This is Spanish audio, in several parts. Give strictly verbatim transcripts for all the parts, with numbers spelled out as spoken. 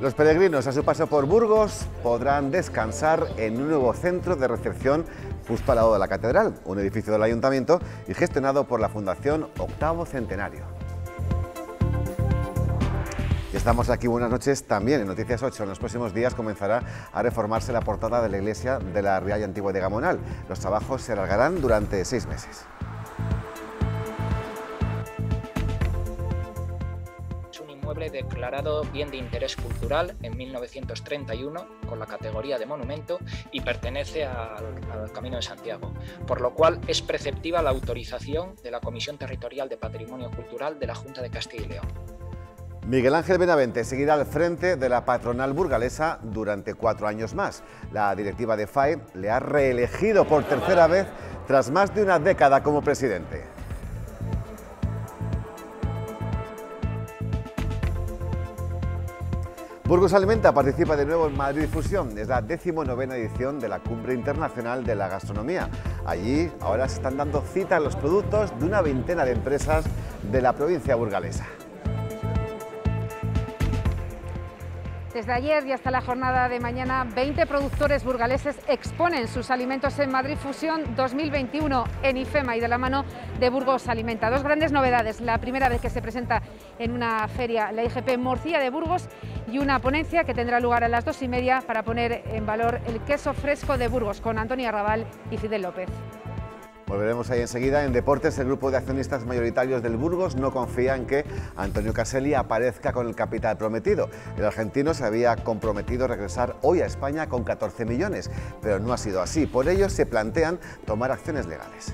Los peregrinos a su paso por Burgos podrán descansar en un nuevo centro de recepción justo al lado de la catedral, un edificio del ayuntamiento y gestionado por la Fundación Octavo Centenario. Y estamos aquí, buenas noches, también en Noticias ocho. En los próximos días comenzará a reformarse la portada de la iglesia de la Rialla Antigua de Gamonal. Los trabajos se alargarán durante seis meses. Inmueble declarado bien de interés cultural en mil novecientos treinta y uno con la categoría de monumento y pertenece al, al Camino de Santiago, por lo cual es preceptiva la autorización de la Comisión Territorial de Patrimonio Cultural de la Junta de Castilla y León. Miguel Ángel Benavente seguirá al frente de la patronal burgalesa durante cuatro años más. La directiva de F A I le ha reelegido por tercera vez tras más de una década como presidente. Burgos Alimenta participa de nuevo en Madrid Fusión. Es la decimonovena edición de la Cumbre Internacional de la Gastronomía. Allí ahora se están dando cita a los productos de una veintena de empresas de la provincia burgalesa. Desde ayer y hasta la jornada de mañana, veinte productores burgaleses exponen sus alimentos en Madrid Fusión dos mil veintiuno en IFEMA y de la mano de Burgos Alimenta. Dos grandes novedades: la primera vez que se presenta en una feria la I G P Morcilla de Burgos y una ponencia que tendrá lugar a las dos y media para poner en valor el queso fresco de Burgos con Antonio Arrabal y Fidel López. Volveremos ahí enseguida. En deportes, el grupo de accionistas mayoritarios del Burgos no confía en que Antonio Caselli aparezca con el capital prometido. El argentino se había comprometido a regresar hoy a España con catorce millones, pero no ha sido así. Por ello se plantean tomar acciones legales.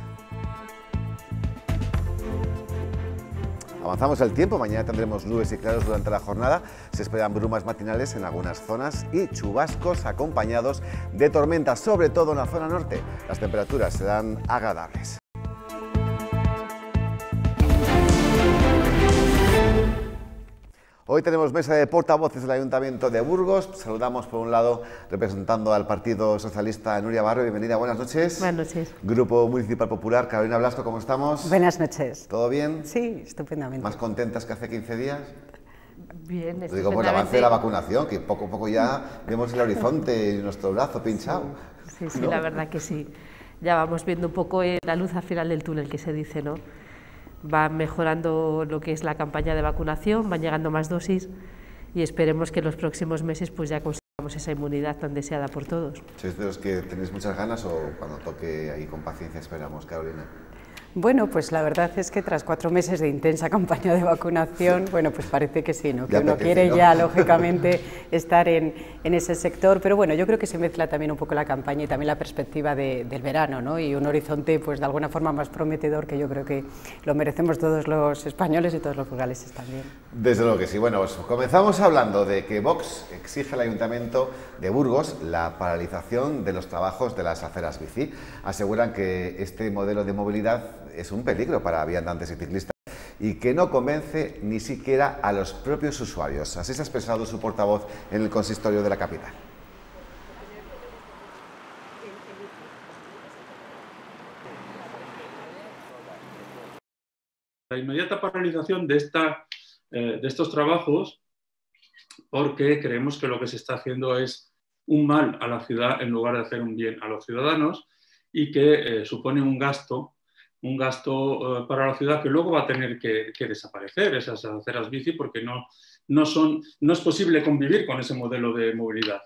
Avanzamos el tiempo, mañana tendremos nubes y claros durante la jornada, se esperan brumas matinales en algunas zonas y chubascos acompañados de tormentas, sobre todo en la zona norte. Las temperaturas serán agradables. Hoy tenemos mesa de portavoces del Ayuntamiento de Burgos. Saludamos por un lado representando al Partido Socialista a Nuria Barrio. Bienvenida, buenas noches. Buenas noches. Grupo Municipal Popular, Carolina Blasco, ¿cómo estamos? Buenas noches. ¿Todo bien? Sí, estupendamente. ¿Más contentas que hace quince días? Bien, Lo digo por el avance de la vacunación, que poco a poco ya vemos el horizonte y nuestro brazo pinchado. Sí, sí, ¿no? La verdad que sí. Ya vamos viendo un poco la luz al final del túnel, que se dice, ¿no? Va mejorando lo que es la campaña de vacunación, van llegando más dosis y esperemos que en los próximos meses pues ya consigamos esa inmunidad tan deseada por todos. ¿Sois de los que tenéis muchas ganas o cuando toque ahí con paciencia esperamos, Carolina? Bueno, pues la verdad es que tras cuatro meses de intensa campaña de vacunación, bueno, pues parece que sí, ¿no? Que ya uno apetece, quiere ¿no? ya, lógicamente, estar en, en ese sector, pero bueno, yo creo que se mezcla también un poco la campaña y también la perspectiva de, del verano, ¿no? Y un horizonte, pues de alguna forma más prometedor, que yo creo que lo merecemos todos los españoles y todos los burgaleses también. Desde luego que sí. Bueno, pues comenzamos hablando de que Vox exige al Ayuntamiento de Burgos la paralización de los trabajos de las aceras bici. Aseguran que este modelo de movilidad es un peligro para viandantes y ciclistas y que no convence ni siquiera a los propios usuarios. Así se ha expresado su portavoz en el consistorio de la capital. La inmediata paralización de, esta, eh, de estos trabajos, porque creemos que lo que se está haciendo es un mal a la ciudad en lugar de hacer un bien a los ciudadanos y que eh, supone un gasto un gasto uh, para la ciudad que luego va a tener que, que desaparecer, esas aceras bici, porque no, no, son, no es posible convivir con ese modelo de movilidad.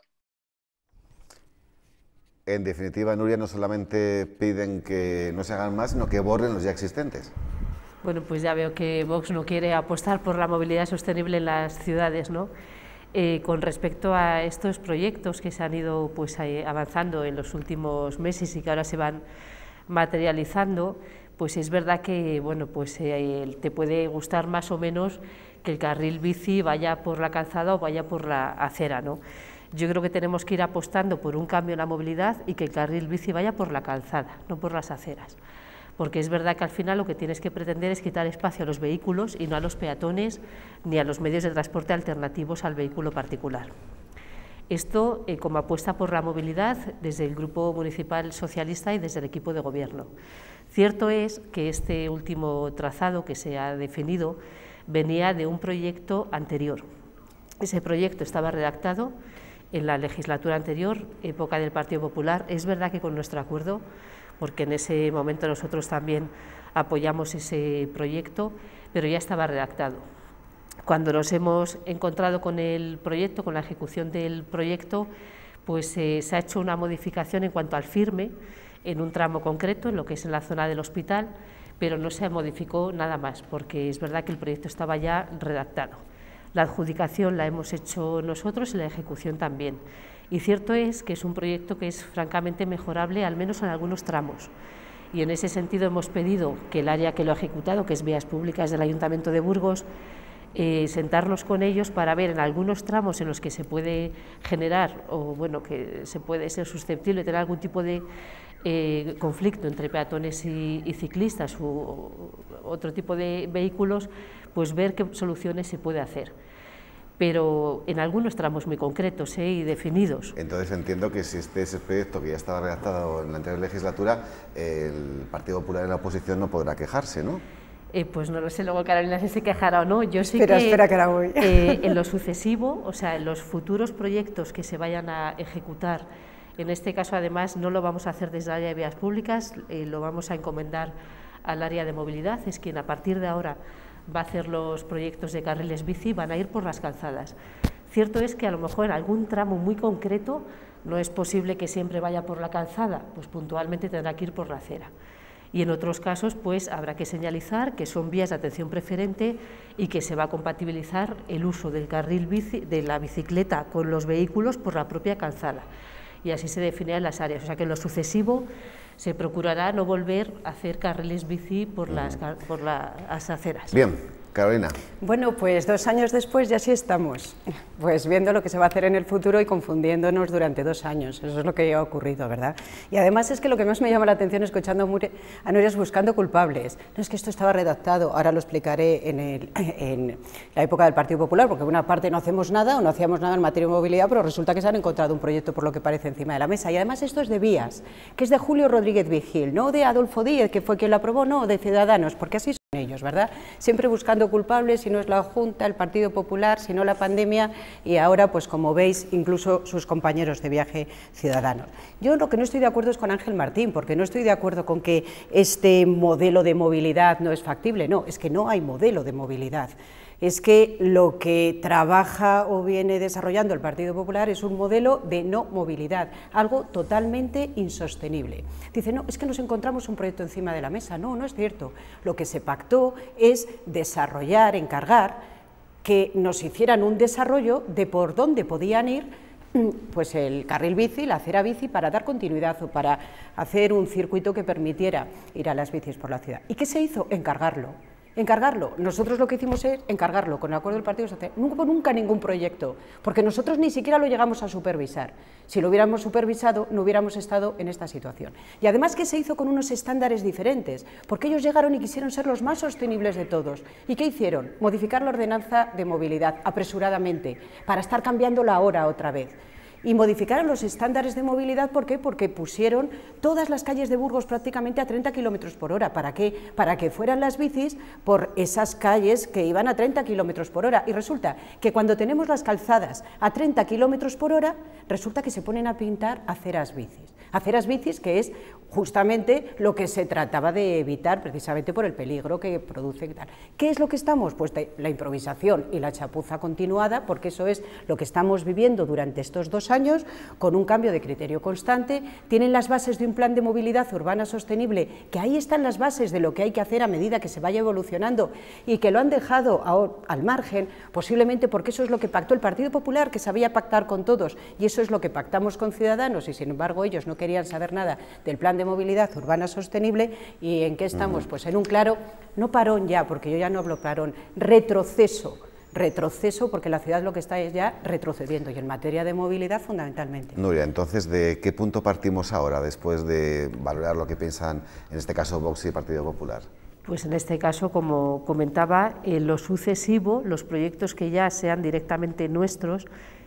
En definitiva, Nuria, no solamente piden que no se hagan más, sino que borren los ya existentes. Bueno, pues ya veo que Vox no quiere apostar por la movilidad sostenible en las ciudades, ¿no? Eh, con respecto a estos proyectos que se han ido pues, avanzando en los últimos meses y que ahora se van materializando, pues es verdad que bueno, pues, eh, te puede gustar más o menos que el carril bici vaya por la calzada o vaya por la acera, ¿no? Yo creo que tenemos que ir apostando por un cambio en la movilidad y que el carril bici vaya por la calzada, no por las aceras. Porque es verdad que al final lo que tienes que pretender es quitar espacio a los vehículos y no a los peatones ni a los medios de transporte alternativos al vehículo particular. Esto eh, como apuesta por la movilidad desde el Grupo Municipal Socialista y desde el equipo de gobierno. Cierto es que este último trazado que se ha definido venía de un proyecto anterior. Ese proyecto estaba redactado en la legislatura anterior, época del Partido Popular. Es verdad que con nuestro acuerdo, porque en ese momento nosotros también apoyamos ese proyecto, pero ya estaba redactado. Cuando nos hemos encontrado con el proyecto, con la ejecución del proyecto, pues eh, se ha hecho una modificación en cuanto al firme, en un tramo concreto, en lo que es en la zona del hospital, pero no se modificó nada más, porque es verdad que el proyecto estaba ya redactado. La adjudicación la hemos hecho nosotros y la ejecución también. Y cierto es que es un proyecto que es francamente mejorable, al menos en algunos tramos. Y en ese sentido hemos pedido que el área que lo ha ejecutado, que es Vías Públicas del Ayuntamiento de Burgos, eh, sentarnos con ellos para ver en algunos tramos en los que se puede generar, o bueno, que se puede ser susceptible de tener algún tipo de eh, conflicto entre peatones y, y ciclistas u o otro tipo de vehículos, pues ver qué soluciones se puede hacer. Pero en algunos tramos muy concretos ¿eh? y definidos. Entonces entiendo que si este es el proyecto que ya estaba redactado en la anterior legislatura, el Partido Popular en la oposición no podrá quejarse, ¿no? Eh, pues no lo sé luego Carolina si se quejará o no. Yo sí espera, que, espera que la voy. Eh, en lo sucesivo, o sea, en los futuros proyectos que se vayan a ejecutar, en este caso además no lo vamos a hacer desde el área de vías públicas, eh, lo vamos a encomendar al área de movilidad, es quien a partir de ahora va a hacer los proyectos de carriles bici, van a ir por las calzadas. Cierto es que a lo mejor en algún tramo muy concreto no es posible que siempre vaya por la calzada, pues puntualmente tendrá que ir por la acera. Y en otros casos pues habrá que señalizar que son vías de atención preferente y que se va a compatibilizar el uso del carril bici, de la bicicleta con los vehículos por la propia calzada. Y así se definirán las áreas, o sea que en lo sucesivo se procurará no volver a hacer carriles bici por las, por las aceras. Bien. Carolina. Bueno, pues dos años después ya sí estamos, pues viendo lo que se va a hacer en el futuro y confundiéndonos durante dos años, eso es lo que ha ocurrido, ¿verdad? Y además es que lo que más me llama la atención escuchando a Nuria es buscando culpables. No es que esto estaba redactado, ahora lo explicaré en, el, en la época del Partido Popular, porque por una parte no hacemos nada o no hacíamos nada en materia de movilidad, pero resulta que se han encontrado un proyecto por lo que parece encima de la mesa. Y además esto es de vías, que es de Julio Rodríguez Vigil, no de Adolfo Díez, que fue quien lo aprobó, no, de Ciudadanos, porque así son ellos, ¿verdad? Siempre buscando culpables, si no es la Junta, el Partido Popular, si no la pandemia y ahora, pues como veis, incluso sus compañeros de viaje Ciudadanos. Yo lo que no estoy de acuerdo es con Ángel Martín, porque no estoy de acuerdo con que este modelo de movilidad no es factible, no, es que no hay modelo de movilidad. Es que lo que trabaja o viene desarrollando el Partido Popular es un modelo de no movilidad, algo totalmente insostenible. Dice, no, es que nos encontramos un proyecto encima de la mesa. No, no es cierto. Lo que se pactó es desarrollar, encargar, que nos hicieran un desarrollo de por dónde podían ir pues el carril bici, la acera bici, para dar continuidad o para hacer un circuito que permitiera ir a las bicis por la ciudad. ¿Y qué se hizo? Encargarlo. Encargarlo. Nosotros lo que hicimos es encargarlo con el acuerdo del Partido Socialista. Nunca, nunca ningún proyecto, porque nosotros ni siquiera lo llegamos a supervisar. Si lo hubiéramos supervisado, no hubiéramos estado en esta situación. Y además que se hizo con unos estándares diferentes, porque ellos llegaron y quisieron ser los más sostenibles de todos. ¿Y qué hicieron? Modificar la ordenanza de movilidad apresuradamente, para estar cambiándola ahora otra vez. Y modificaron los estándares de movilidad, ¿por qué? Porque pusieron todas las calles de Burgos prácticamente a treinta kilómetros por hora. ¿Para qué? Para que fueran las bicis por esas calles que iban a treinta kilómetros por hora. Y resulta que cuando tenemos las calzadas a treinta kilómetros por hora, resulta que se ponen a pintar aceras bicis. Aceras bicis, que es justamente lo que se trataba de evitar, precisamente por el peligro que produce. Tal. ¿Qué es lo que estamos? Pues de la improvisación y la chapuza continuada, porque eso es lo que estamos viviendo durante estos dos años, con un cambio de criterio constante. Tienen las bases de un plan de movilidad urbana sostenible, que ahí están las bases de lo que hay que hacer a medida que se vaya evolucionando, y que lo han dejado a, al margen, posiblemente porque eso es lo que pactó el Partido Popular, que sabía pactar con todos, y eso es lo que pactamos con Ciudadanos, y sin embargo ellos no querían saber nada del plan de movilidad urbana sostenible. ¿Y en qué estamos? Pues en un claro, no parón ya, porque yo ya no hablo parón, retroceso, retroceso, porque la ciudad lo que está es ya retrocediendo, y en materia de movilidad fundamentalmente. Nuria, entonces, ¿de qué punto partimos ahora, después de valorar lo que piensan, en este caso, Vox y el Partido Popular? Pues en este caso, como comentaba, en lo sucesivo, los proyectos que ya sean directamente nuestros,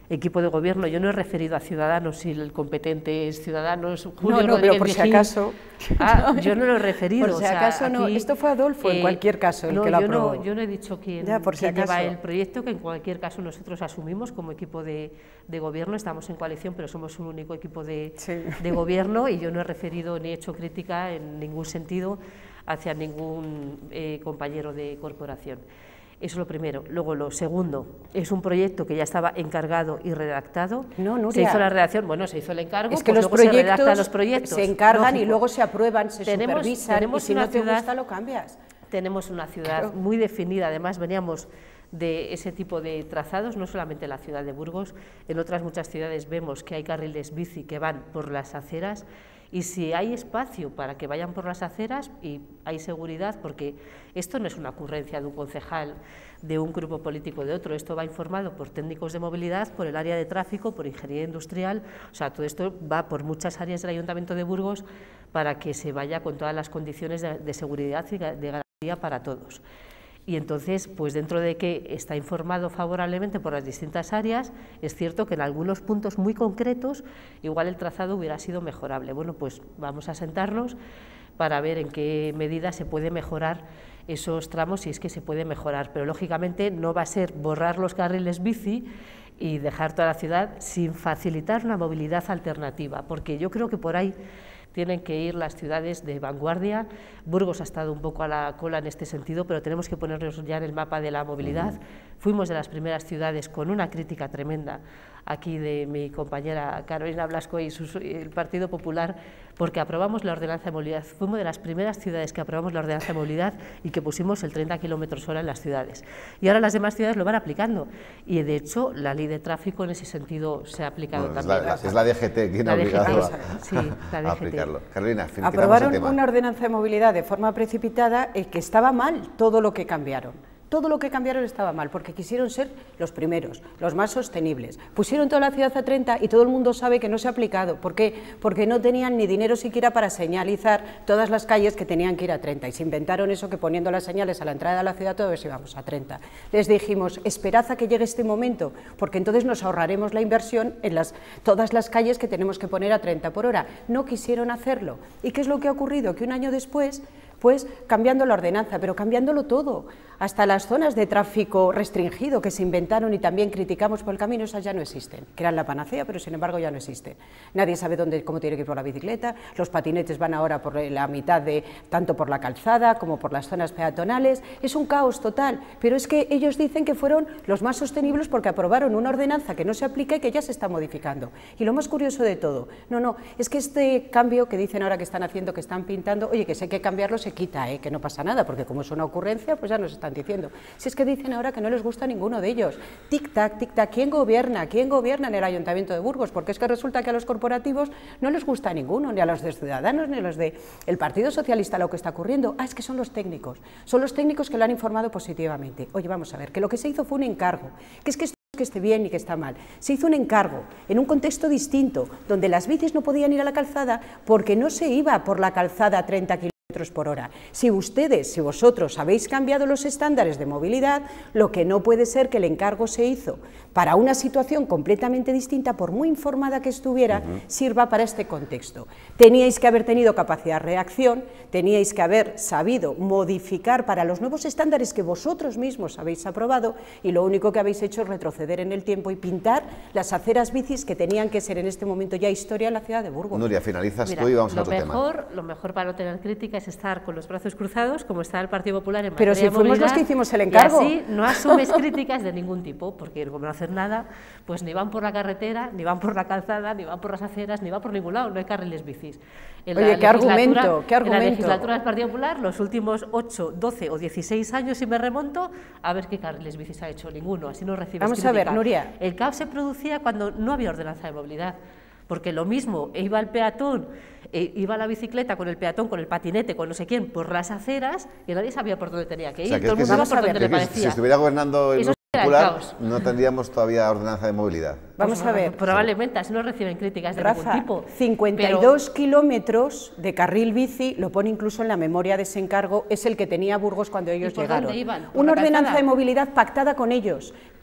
equipo de gobierno, yo no he referido a Ciudadanos, si el competente es Ciudadanos, Julio no, no, Rodríguez pero por si Vigil. acaso... Ah, yo no lo he referido. Por si o sea, acaso no, aquí, esto fue Adolfo, eh, en cualquier caso, el no, que lo yo aprobó. No, yo no he dicho quién, ya, por si quién lleva acaso. el proyecto, que en cualquier caso nosotros asumimos como equipo de, de gobierno, estamos en coalición, pero somos un único equipo de, sí. de gobierno, y yo no he referido ni he hecho crítica en ningún sentido hacia ningún eh, compañero de corporación. Eso es lo primero. Luego, lo segundo, es un proyecto que ya estaba encargado y redactado. No, Nuria. Se hizo la redacción, bueno, se hizo el encargo, es que pues los luego proyectos se redactan los proyectos. Se encargan Lógico. Y luego se aprueban, se tenemos, supervisan, tenemos y si una no te ciudad, gusta lo cambias. Tenemos una ciudad Claro. muy definida, además veníamos de ese tipo de trazados, no solamente en la ciudad de Burgos, en otras muchas ciudades vemos que hay carriles bici que van por las aceras, y si hay espacio para que vayan por las aceras y hay seguridad, porque esto no es una ocurrencia de un concejal, de un grupo político, de otro, esto va informado por técnicos de movilidad, por el área de tráfico, por ingeniería industrial, o sea, todo esto va por muchas áreas del Ayuntamiento de Burgos para que se vaya con todas las condiciones de, de seguridad y de garantía para todos. Y entonces, pues dentro de que está informado favorablemente por las distintas áreas, es cierto que en algunos puntos muy concretos igual el trazado hubiera sido mejorable. Bueno, pues vamos a sentarnos para ver en qué medida se puede mejorar esos tramos, si es que se puede mejorar, pero lógicamente no va a ser borrar los carriles bici y dejar toda la ciudad sin facilitar una movilidad alternativa, porque yo creo que por ahí tienen que ir las ciudades de vanguardia. Burgos ha estado un poco a la cola en este sentido, pero tenemos que ponernos ya en el mapa de la movilidad. Fuimos de las primeras ciudades con una crítica tremenda aquí de mi compañera Carolina Blasco y, sus, y el Partido Popular, porque aprobamos la ordenanza de movilidad. Fuimos de las primeras ciudades que aprobamos la ordenanza de movilidad y que pusimos el treinta kilómetros hora en las ciudades. Y ahora las demás ciudades lo van aplicando. Y de hecho, la ley de tráfico en ese sentido se ha aplicado bueno, también. Es la, es la D G T quien ha obligado a, sí, la D G T. a aplicarlo. Carolina, aprobaron el tema. una ordenanza de movilidad de forma precipitada, eh, que estaba mal todo lo que cambiaron. Todo lo que cambiaron estaba mal, porque quisieron ser los primeros, los más sostenibles. Pusieron toda la ciudad a treinta y todo el mundo sabe que no se ha aplicado. ¿Por qué? Porque no tenían ni dinero siquiera para señalizar todas las calles que tenían que ir a treinta. Y se inventaron eso, que poniendo las señales a la entrada de la ciudad todos íbamos a treinta. Les dijimos, esperad a que llegue este momento, porque entonces nos ahorraremos la inversión en las, todas las calles que tenemos que poner a treinta por hora. No quisieron hacerlo. ¿Y qué es lo que ha ocurrido? Que un año después, pues cambiando la ordenanza, pero cambiándolo todo, hasta las zonas de tráfico restringido que se inventaron y también criticamos por el camino, esas ya no existen, que eran la panacea, pero sin embargo ya no existen. Nadie sabe dónde, cómo tiene que ir por la bicicleta, los patinetes van ahora por la mitad de, tanto por la calzada como por las zonas peatonales, es un caos total, pero es que ellos dicen que fueron los más sostenibles porque aprobaron una ordenanza que no se aplica y que ya se está modificando. Y lo más curioso de todo, no, no, es que este cambio que dicen ahora que están haciendo, que están pintando, oye, que si hay que cambiarlo se quita, ¿eh? Que no pasa nada, porque como es una ocurrencia, pues ya nos están diciendo. Si es que dicen ahora que no les gusta ninguno de ellos. Tic-tac, tic-tac, ¿quién gobierna? ¿Quién gobierna en el Ayuntamiento de Burgos? Porque es que resulta que a los corporativos no les gusta ninguno, ni a los de Ciudadanos, ni a los del Partido Socialista lo que está ocurriendo. Ah, es que son los técnicos, son los técnicos que lo han informado positivamente. Oye, vamos a ver, que lo que se hizo fue un encargo, que es que esto no es que esté bien ni que está mal, se hizo un encargo en un contexto distinto, donde las bicis no podían ir a la calzada porque no se iba por la calzada a treinta kilómetros por hora. Si ustedes, si vosotros habéis cambiado los estándares de movilidad, lo que no puede ser que el encargo se hizo para una situación completamente distinta, por muy informada que estuviera, uh-huh. sirva para este contexto. Teníais que haber tenido capacidad de reacción, teníais que haber sabido modificar para los nuevos estándares que vosotros mismos habéis aprobado, y lo único que habéis hecho es retroceder en el tiempo y pintar las aceras bicis que tenían que ser en este momento ya historia en la ciudad de Burgos. Nuria, finalizas Mira, tú y vamos a lo otro mejor, tema. Lo mejor para no tener crítica es estar con los brazos cruzados, como está el Partido Popular en Pero materia si fuimos de movilidad, los que hicimos el encargo. Y así no asumes críticas de ningún tipo, porque como no hacer nada, pues ni van por la carretera, ni van por la calzada, ni van por las aceras, ni van por ningún lado, no hay carriles bicis. En Oye, ¿qué argumento? ¿Qué argumento? En la legislatura del Partido Popular, los últimos ocho, doce o dieciséis años, si me remonto, a ver qué carriles bicis ha hecho, ninguno, así no recibes Vamos crítica. a ver, Nuria. El caos se producía cuando no había ordenanza de movilidad, porque lo mismo, iba el peatón, e iba la bicicleta con el peatón, con el patinete, con no sé quién, por las aceras, y nadie sabía por dónde tenía que ir, O sea, que todo el es mundo que iba si, por donde le parecía. Si estuviera gobernando el Eso Grupo era el Popular, caos. no tendríamos todavía ordenanza de movilidad. Vamos a ver. Probablemente, así no reciben críticas de Rafa, ningún tipo. cincuenta y dos kilómetros de carril bici, lo pone incluso en la memoria de ese encargo, es el que tenía Burgos cuando ellos ¿Y por llegaron. dónde iban? ¿Por Una la ordenanza calzada? de movilidad pactada con ellos.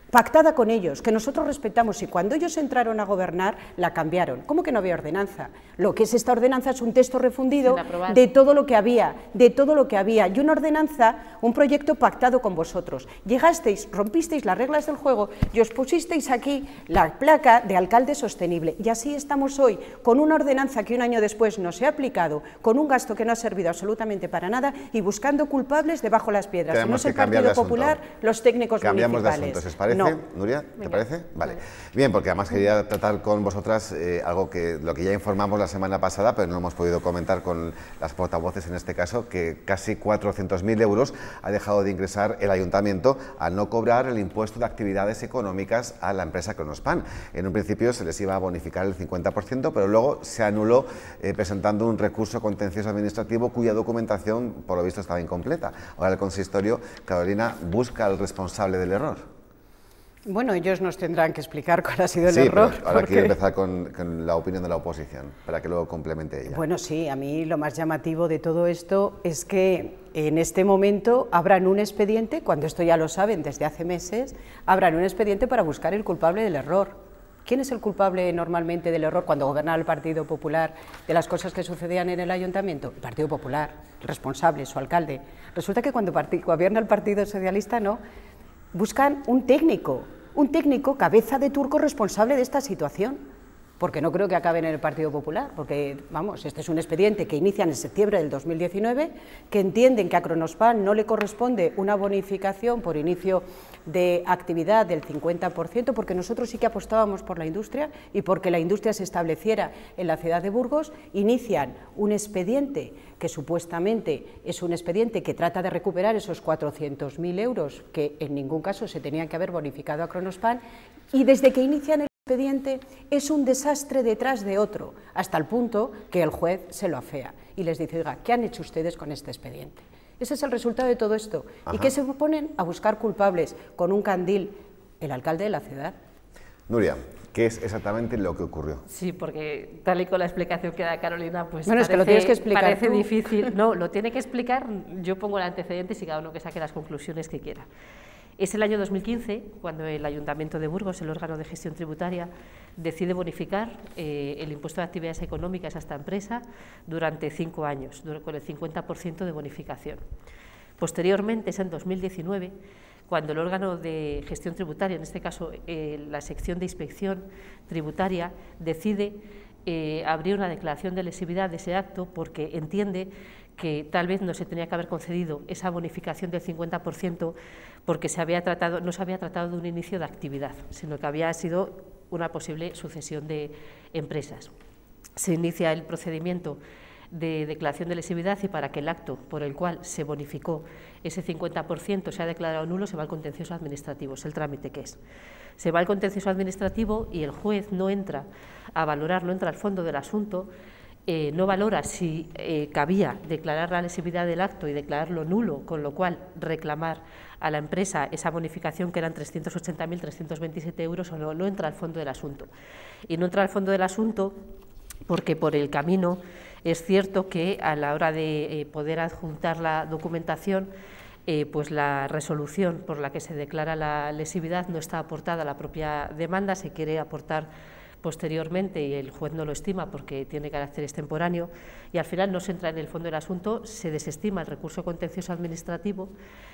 pactada con ellos, que nosotros respetamos, y cuando ellos entraron a gobernar la cambiaron. ¿Cómo que no había ordenanza? Lo que es esta ordenanza es un texto refundido de todo lo que había, de todo lo que había, y una ordenanza, un proyecto pactado con vosotros. Llegasteis, rompisteis las reglas del juego y os pusisteis aquí la placa de alcalde sostenible, y así estamos hoy, con una ordenanza que un año después no se ha aplicado, con un gasto que no ha servido absolutamente para nada y buscando culpables debajo de las piedras. Si no es el Partido Popular, los técnicos Cambiamos municipales. de asunto, ¿os parece? No. Nuria, ¿te Venga. parece? Vale. Vale. Bien, porque además quería tratar con vosotras eh, algo que lo que ya informamos la semana pasada, pero no hemos podido comentar con las portavoces en este caso, que casi cuatrocientos mil euros ha dejado de ingresar el ayuntamiento al no cobrar el impuesto de actividades económicas a la empresa Kronospan. En un principio se les iba a bonificar el cincuenta por ciento, pero luego se anuló eh, presentando un recurso contencioso administrativo cuya documentación, por lo visto, estaba incompleta. Ahora el consistorio, Carolina, busca al responsable del error. Bueno, ellos nos tendrán que explicar cuál ha sido el sí, error. Pero ahora porque... quiero empezar con, con la opinión de la oposición, para que luego complemente ella. Bueno, sí, a mí lo más llamativo de todo esto es que en este momento abran un expediente, cuando esto ya lo saben desde hace meses, abran un expediente para buscar el culpable del error. ¿Quién es el culpable normalmente del error cuando gobernaba el Partido Popular de las cosas que sucedían en el ayuntamiento? El Partido Popular, el responsable, su alcalde. Resulta que cuando gobierna el Partido Socialista, no, buscan un técnico, un técnico cabeza de turco responsable de esta situación, porque no creo que acaben en el Partido Popular, porque, vamos, este es un expediente que inician en septiembre del dos mil diecinueve, que entienden que a Kronospan no le corresponde una bonificación por inicio de actividad del cincuenta por ciento, porque nosotros sí que apostábamos por la industria y porque la industria se estableciera en la ciudad de Burgos. Inician un expediente que supuestamente es un expediente que trata de recuperar esos cuatrocientos mil euros que en ningún caso se tenían que haber bonificado a Kronospan, y desde que inician el expediente es un desastre detrás de otro, hasta el punto que el juez se lo afea y les dice: oiga, ¿qué han hecho ustedes con este expediente? Ese es el resultado de todo esto. Ajá. ¿Y qué se ponen? A buscar culpables con un candil, el alcalde de la ciudad. Nuria, ¿qué es exactamente lo que ocurrió? Sí, porque tal y con la explicación que da Carolina, pues bueno, parece, es que lo tienes que explicar parece tú. difícil. No, lo tiene que explicar, yo pongo el antecedente y cada uno que saque las conclusiones que quiera. Es el año dos mil quince cuando el Ayuntamiento de Burgos, el órgano de gestión tributaria, decide bonificar eh, el impuesto de actividades económicas a esta empresa durante cinco años, con el cincuenta por ciento de bonificación. Posteriormente, es en dos mil diecinueve, cuando el órgano de gestión tributaria, en este caso eh, la sección de inspección tributaria, decide eh, abrir una declaración de lesividad de ese acto porque entiende que tal vez no se tenía que haber concedido esa bonificación del cincuenta por ciento porque se había tratado, no se había tratado de un inicio de actividad, sino que había sido una posible sucesión de empresas. Se inicia el procedimiento de declaración de lesividad y para que el acto por el cual se bonificó ese cincuenta por ciento sea declarado nulo se va al contencioso administrativo, es el trámite que es. Se va al contencioso administrativo y el juez no entra a valorar, no entra al fondo del asunto, Eh, no valora si eh, cabía declarar la lesividad del acto y declararlo nulo, con lo cual reclamar a la empresa esa bonificación que eran trescientos ochenta mil trescientos veintisiete euros o no, no entra al fondo del asunto. Y no entra al fondo del asunto porque por el camino es cierto que a la hora de eh, poder adjuntar la documentación, eh, pues la resolución por la que se declara la lesividad no está aportada a la propia demanda, se quiere aportar posteriormente y el juez no lo estima porque tiene carácter extemporáneo y al final no se entra en el fondo del asunto, se desestima el recurso contencioso administrativo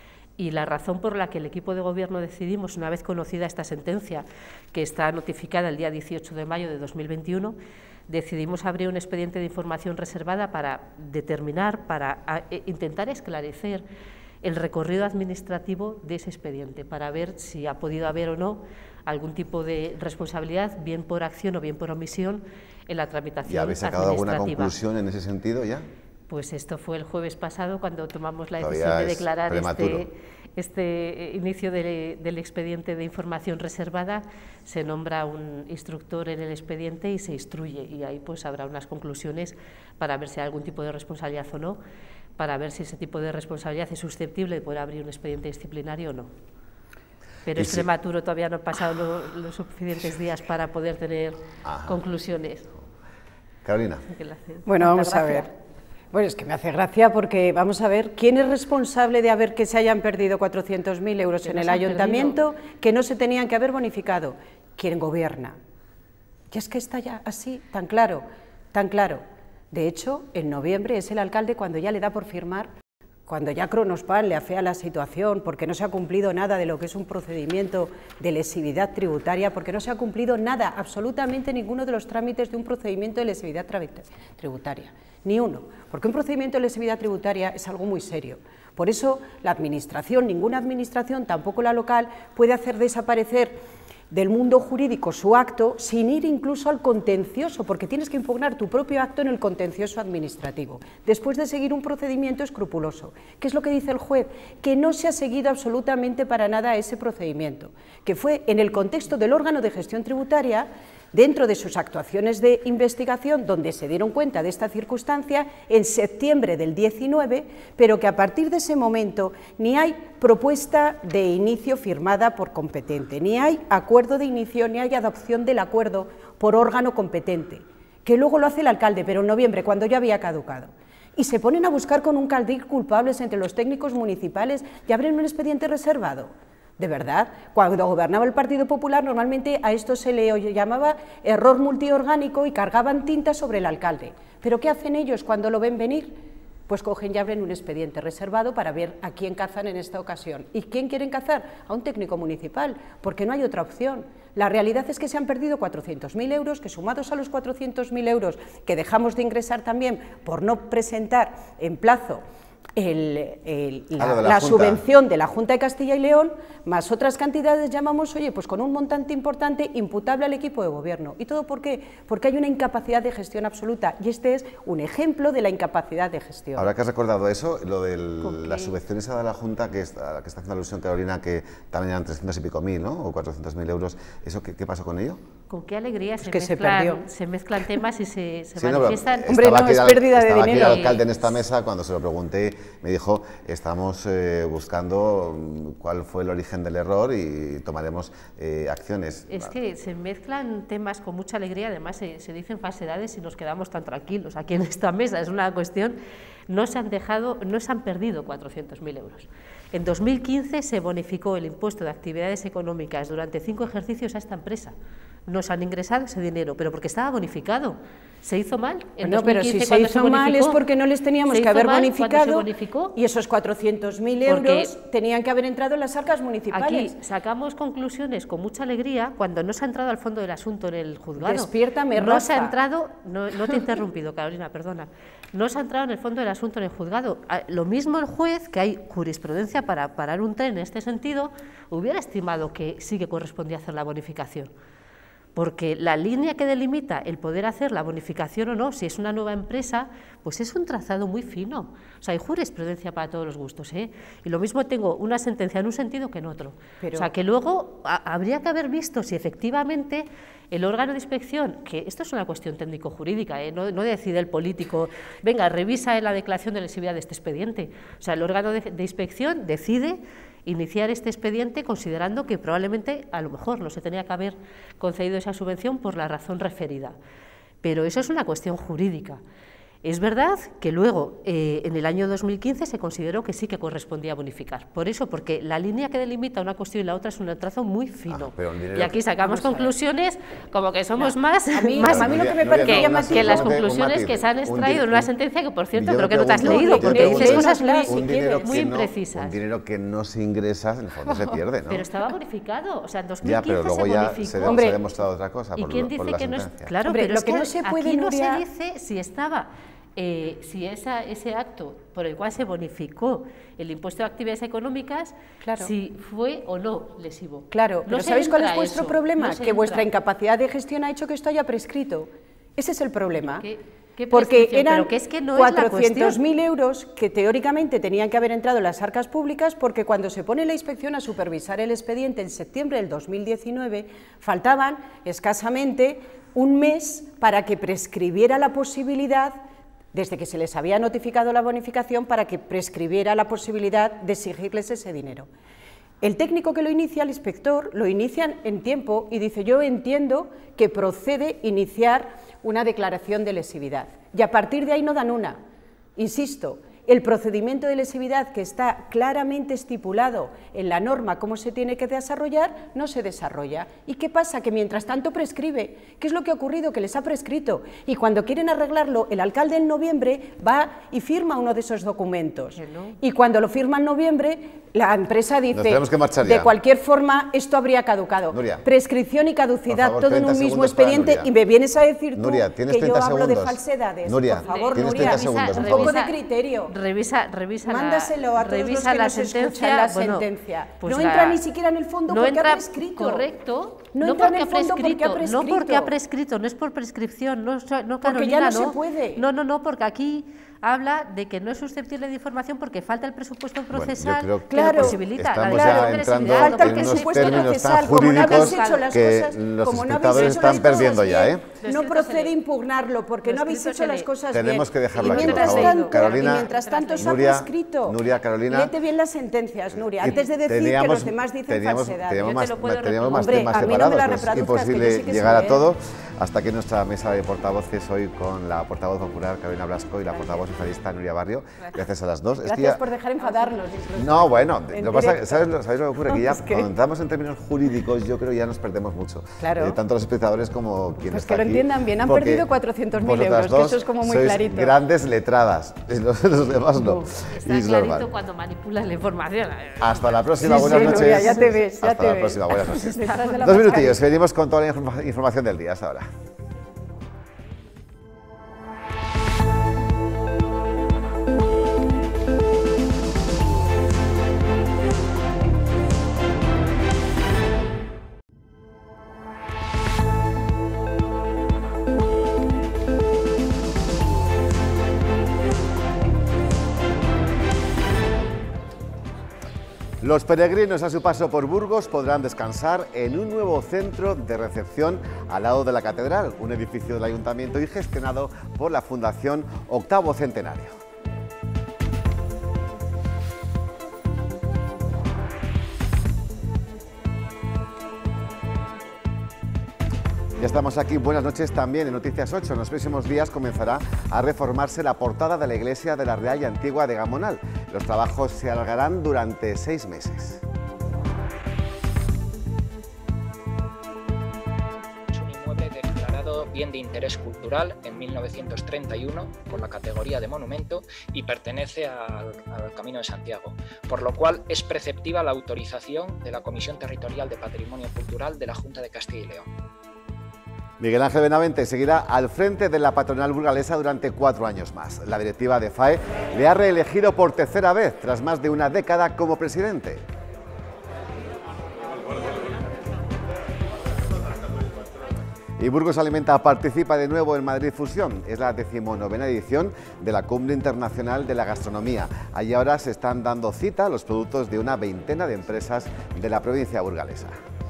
y la razón por la que el equipo de gobierno decidimos, una vez conocida esta sentencia que está notificada el día dieciocho de mayo de dos mil veintiuno, decidimos abrir un expediente de información reservada para determinar, para a, e, intentar esclarecer el recorrido administrativo de ese expediente, para ver si ha podido haber o no algún tipo de responsabilidad, bien por acción o bien por omisión, en la tramitación administrativa. ¿Ya habéis sacado alguna conclusión en ese sentido ya? Pues esto fue el jueves pasado cuando tomamos la Todavía decisión de declarar este, este inicio de, del expediente de información reservada. Se nombra un instructor en el expediente y se instruye y ahí pues habrá unas conclusiones para ver si hay algún tipo de responsabilidad o no, para ver si ese tipo de responsabilidad es susceptible de poder abrir un expediente disciplinario o no. Pero es si... prematuro, todavía no han pasado lo, los suficientes días para poder tener Ajá. conclusiones. Carolina. Bueno, vamos a ver. Bueno, es que me hace gracia porque, vamos a ver, ¿quién es responsable de haber que se hayan perdido cuatrocientos mil euros en el ayuntamiento que no se tenían que haber bonificado? ¿Quién gobierna? Y es que está ya así, tan claro, tan claro. De hecho, en noviembre es el alcalde cuando ya le da por firmar, cuando ya Kronospan le afea la situación, porque no se ha cumplido nada de lo que es un procedimiento de lesividad tributaria, porque no se ha cumplido nada, absolutamente ninguno de los trámites de un procedimiento de lesividad tributaria. Ni uno, porque un procedimiento de lesividad tributaria es algo muy serio. Por eso la administración, ninguna administración, tampoco la local, puede hacer desaparecer del mundo jurídico su acto sin ir incluso al contencioso, porque tienes que impugnar tu propio acto en el contencioso administrativo, después de seguir un procedimiento escrupuloso. ¿Qué es lo que dice el juez? Que no se ha seguido absolutamente para nada ese procedimiento, que fue en el contexto del órgano de gestión tributaria, dentro de sus actuaciones de investigación, donde se dieron cuenta de esta circunstancia en septiembre del diecinueve, pero que a partir de ese momento ni hay propuesta de inicio firmada por competente, ni hay acuerdo de inicio, ni hay adopción del acuerdo por órgano competente, que luego lo hace el alcalde, pero en noviembre, cuando ya había caducado. Y se ponen a buscar con un caldil culpables entre los técnicos municipales y abren un expediente reservado. De verdad, cuando gobernaba el Partido Popular normalmente a esto se le llamaba error multiorgánico y cargaban tinta sobre el alcalde. ¿Pero qué hacen ellos cuando lo ven venir? Pues cogen y abren un expediente reservado para ver a quién cazan en esta ocasión. ¿Y quién quieren cazar? A un técnico municipal, porque no hay otra opción. La realidad es que se han perdido cuatrocientos mil euros, que sumados a los cuatrocientos mil euros que dejamos de ingresar también por no presentar en plazo El, el, la, ah, la, la subvención de la Junta de Castilla y León, más otras cantidades, llamamos, oye, pues con un montante importante imputable al equipo de gobierno. ¿Y todo por qué? Porque hay una incapacidad de gestión absoluta, y este es un ejemplo de la incapacidad de gestión. Ahora que has recordado eso, lo de las subvenciones a la Junta, que, es, a la que está haciendo alusión Carolina, que también eran trescientos y pico mil, ¿no? O cuatrocientos mil euros, ¿eso qué, qué pasó con ello? Con qué alegría se, que mezclan, se, se mezclan temas y se, se sí, manifiestan. No, Hombre, no, es pérdida de estaba dinero. Aquí el alcalde en esta mesa, cuando se lo pregunté, me dijo, estamos eh, buscando cuál fue el origen del error y tomaremos eh, acciones. Es que se mezclan temas con mucha alegría, además se, se dicen falsedades y nos quedamos tan tranquilos aquí en esta mesa. Es una cuestión, no se han dejado, no se han perdido cuatrocientos mil euros. En dos mil quince se bonificó el impuesto de actividades económicas durante cinco ejercicios a esta empresa. Nos han ingresado ese dinero, pero porque estaba bonificado. ¿Se hizo mal? En no, pero si se hizo se mal es porque no les teníamos que haber bonificado y esos cuatrocientos mil euros tenían que haber entrado en las arcas municipales. Aquí sacamos conclusiones con mucha alegría cuando no se ha entrado al fondo del asunto en el juzgado. Despiértame, no se ha entrado, no, no te he interrumpido, Carolina, perdona. No se ha entrado en el fondo del asunto en el juzgado. Lo mismo el juez, que hay jurisprudencia para parar un tren en este sentido, hubiera estimado que sí que correspondía hacer la bonificación. Porque la línea que delimita el poder hacer la bonificación o no, si es una nueva empresa, pues es un trazado muy fino. O sea, hay jurisprudencia para todos los gustos, ¿eh? Y lo mismo tengo una sentencia en un sentido que en otro. Pero... O sea, que luego a, habría que haber visto si efectivamente el órgano de inspección, que esto es una cuestión técnico-jurídica, ¿eh? no, no decide el político, venga, revisa la declaración de lesividad de este expediente. O sea, el órgano de, de inspección decide iniciar este expediente considerando que probablemente, a lo mejor, no se tenía que haber concedido esa subvención por la razón referida. Pero eso es una cuestión jurídica. Es verdad que luego, eh, en el año dos mil quince, se consideró que sí que correspondía bonificar. Por eso, porque la línea que delimita una cuestión y la otra es un trazo muy fino. Ah, y aquí sacamos conclusiones como que somos no. más... A mí, más a mí lo que me parece que, más que las conclusiones que se han extraído en una sentencia que, por cierto, creo que no te has leído, porque dices cosas muy, muy imprecisas. Un dinero que no se ingresa, en el fondo se pierde, ¿no? Pero estaba bonificado, o sea, en dos mil quince ya, pero luego se ya bonificó. Se, Hombre, se ha demostrado otra cosa ¿Y por, quién por dice la que no es? sentencia. Claro, pero lo que no se puede, aquí no Nuria... se dice si estaba... Eh, si esa, ese acto por el cual se bonificó el impuesto de actividades económicas, claro. si fue o no lesivo. Claro, pero no ¿sabéis cuál es vuestro eso, problema? No que entra. Vuestra incapacidad de gestión ha hecho que esto haya prescrito. Ese es el problema. ¿Qué, qué Porque eran que es que no cuatrocientos mil euros que teóricamente tenían que haber entrado en las arcas públicas, porque cuando se pone la inspección a supervisar el expediente en septiembre del dos mil diecinueve, faltaban escasamente un mes para que prescribiera la posibilidad, desde que se les había notificado la bonificación, para que prescribiera la posibilidad de exigirles ese dinero. El técnico que lo inicia, el inspector, lo inicia en tiempo y dice: yo entiendo que procede iniciar una declaración de lesividad. Y a partir de ahí no dan una. insisto, el procedimiento de lesividad que está claramente estipulado en la norma cómo se tiene que desarrollar, no se desarrolla. ¿Y qué pasa? Que mientras tanto prescribe. ¿Qué es lo que ha ocurrido? Que les ha prescrito. Y cuando quieren arreglarlo, el alcalde en noviembre va y firma uno de esos documentos. No. Y cuando lo firma en noviembre, la empresa dice, de cualquier forma, esto habría caducado. Nuria, prescripción y caducidad, favor, todo en un mismo expediente, para, y me vienes a decir tú Nuria, que yo hablo segundos. de falsedades. Nuria, por favor, tienes Nuria, segundos, un por poco favor. de criterio. Revisa, revisa Mándaselo a todos revisa los que la nos sentencia, escuchan la bueno, sentencia. Pues no la, entra ni siquiera en el fondo no porque entra, ha prescrito. Correcto. No, no entra en porque el fondo prescrito, porque ha prescrito. no porque ha prescrito, no es por prescripción, no, no Carolina, porque ya no, no se puede. No, no, no, porque aquí habla de que no es susceptible de información porque falta el presupuesto procesal bueno, que claro, lo posibilita. Estamos la ya entrando falta el en unos presupuesto términos procesal, tan como no habéis jurídicos hecho las que cosas, los como no habéis espectadores hecho están las cosas perdiendo ya, bien, ¿eh? No procede impugnarlo porque no habéis hecho las cosas bien. Tenemos que dejarlo y aquí, mientras por favor. tanto, Carolina, y mientras tanto se Nuria, ha prescrito. Nuria, Carolina. Léete bien las sentencias, Nuria, antes de decir teníamos, que los demás dicen teníamos, falsedades. Teníamos más, teníamos más Hombre, temas a mí no me la separados, pues es reproduzcas, que yo imposible sí que llegar sé, a ¿eh? todo. Hasta que nuestra mesa de portavoces hoy con la portavoz popular Carolina Blasco y la portavoz socialista Nuria Barrio. Gracias a las dos. Gracias es que ya, por dejar enfadarnos. Incluso. No, bueno, lo pasa, ¿sabes, lo, ¿sabes lo que ocurre? No, que ya es que... cuando entramos en términos jurídicos, yo creo que ya nos perdemos mucho. Claro. Eh, tanto los espectadores como quienes Pues que lo entiendan bien, han perdido cuatrocientos mil euros, que eso es como muy sois clarito. Grandes letradas, los, los demás no. Está y clarito normal. cuando manipulas la información. Hasta la próxima, sí, buenas sí, noches. Nuria, ya te ves, ya Hasta te la ves. próxima, buenas noches. Dos Dos minutillos, venimos con toda la informa información del día hasta ahora. Los peregrinos a su paso por Burgos podrán descansar en un nuevo centro de recepción al lado de la catedral, un edificio del ayuntamiento y gestionado por la Fundación Octavo Centenario. Ya estamos aquí, buenas noches también en Noticias ocho. En los próximos días comenzará a reformarse la portada de la iglesia de la Real y Antigua de Gamonal. Los trabajos se alargarán durante seis meses. Es un inmueble declarado bien de interés cultural en mil novecientos treinta y uno con la categoría de monumento y pertenece al, al Camino de Santiago, por lo cual es preceptiva la autorización de la Comisión Territorial de Patrimonio Cultural de la Junta de Castilla y León. Miguel Ángel Benavente seguirá al frente de la patronal burgalesa durante cuatro años más. La directiva de F A E le ha reelegido por tercera vez, tras más de una década como presidente. Y Burgos Alimenta participa de nuevo en Madrid Fusión. Es la decimonovena edición de la Cumbre Internacional de la Gastronomía. Allí ahora se están dando cita los productos de una veintena de empresas de la provincia burgalesa.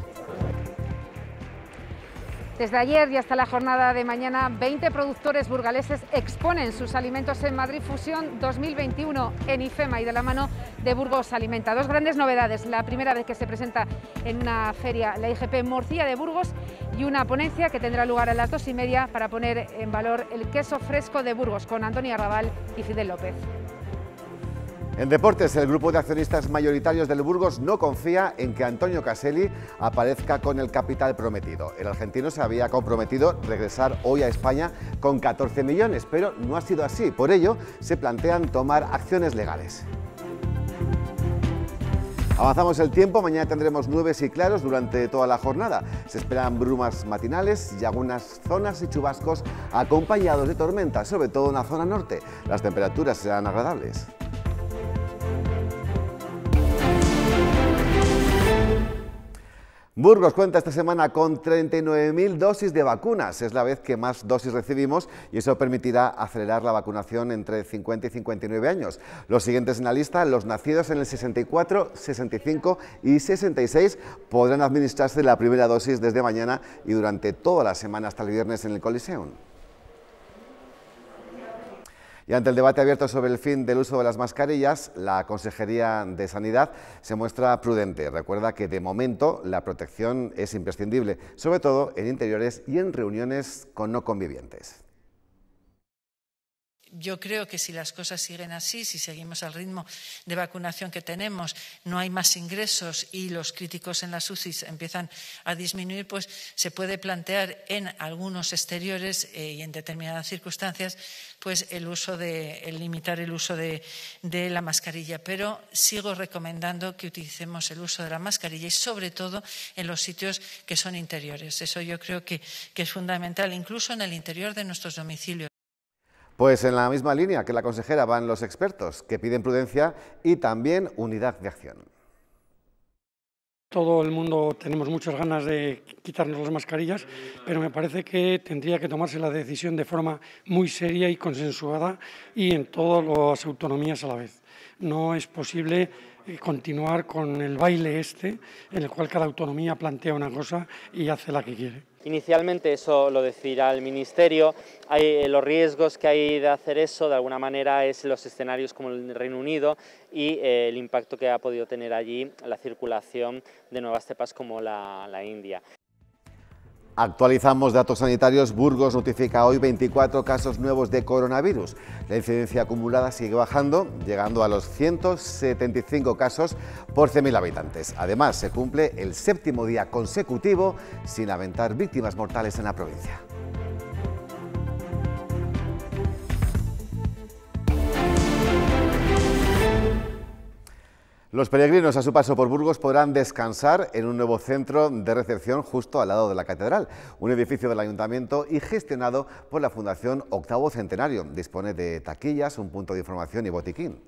Desde ayer y hasta la jornada de mañana, veinte productores burgaleses exponen sus alimentos en Madrid Fusión dos mil veintiuno en IFEMA y de la mano de Burgos Alimenta. Dos grandes novedades, la primera vez que se presenta en una feria la I G P Morcilla de Burgos y una ponencia que tendrá lugar a las dos y media para poner en valor el queso fresco de Burgos con Antonio Arrabal y Fidel López. En deportes, el grupo de accionistas mayoritarios del Burgos no confía en que Antonio Caselli aparezca con el capital prometido. El argentino se había comprometido a regresar hoy a España con catorce millones, pero no ha sido así. Por ello, se plantean tomar acciones legales. Avanzamos el tiempo, mañana tendremos nubes y claros durante toda la jornada. Se esperan brumas matinales y algunas zonas y chubascos acompañados de tormentas, sobre todo en la zona norte. Las temperaturas serán agradables. Burgos cuenta esta semana con treinta y nueve mil dosis de vacunas. Es la vez que más dosis recibimos y eso permitirá acelerar la vacunación entre cincuenta y cincuenta y nueve años. Los siguientes en la lista, los nacidos en el sesenta y cuatro, sesenta y cinco y sesenta y seis, podrán administrarse la primera dosis desde mañana y durante toda la semana hasta el viernes en el Coliseum. Y ante el debate abierto sobre el fin del uso de las mascarillas, la Consejería de Sanidad se muestra prudente. Recuerda que de momento la protección es imprescindible, sobre todo en interiores y en reuniones con no convivientes. yo creo que si las cosas siguen así, si seguimos al ritmo de vacunación que tenemos, no hay más ingresos y los críticos en las U C Is empiezan a disminuir, pues se puede plantear en algunos exteriores eh, y en determinadas circunstancias pues el uso de, el limitar el uso de, de la mascarilla. Pero sigo recomendando que utilicemos el uso de la mascarilla y sobre todo en los sitios que son interiores. Eso yo creo que, que es fundamental, incluso en el interior de nuestros domicilios. Pues en la misma línea que la consejera van los expertos, que piden prudencia y también unidad de acción. Todo el mundo tenemos muchas ganas de quitarnos las mascarillas, pero me parece que tendría que tomarse la decisión de forma muy seria y consensuada y en todas las autonomías a la vez. No es posible continuar con el baile este, en el cual cada autonomía plantea una cosa y hace la que quiere. Inicialmente eso lo decidirá el Ministerio. Hay, los riesgos que hay de hacer eso, de alguna manera, es los escenarios como el Reino Unido y eh, el impacto que ha podido tener allí la circulación de nuevas cepas como la, la India. Actualizamos datos sanitarios. Burgos notifica hoy veinticuatro casos nuevos de coronavirus. La incidencia acumulada sigue bajando, llegando a los ciento setenta y cinco casos por cien mil habitantes. Además, se cumple el séptimo día consecutivo sin lamentar víctimas mortales en la provincia. Los peregrinos a su paso por Burgos podrán descansar en un nuevo centro de recepción justo al lado de la catedral, un edificio del ayuntamiento y gestionado por la Fundación Octavo Centenario. Dispone de taquillas, un punto de información y botiquín.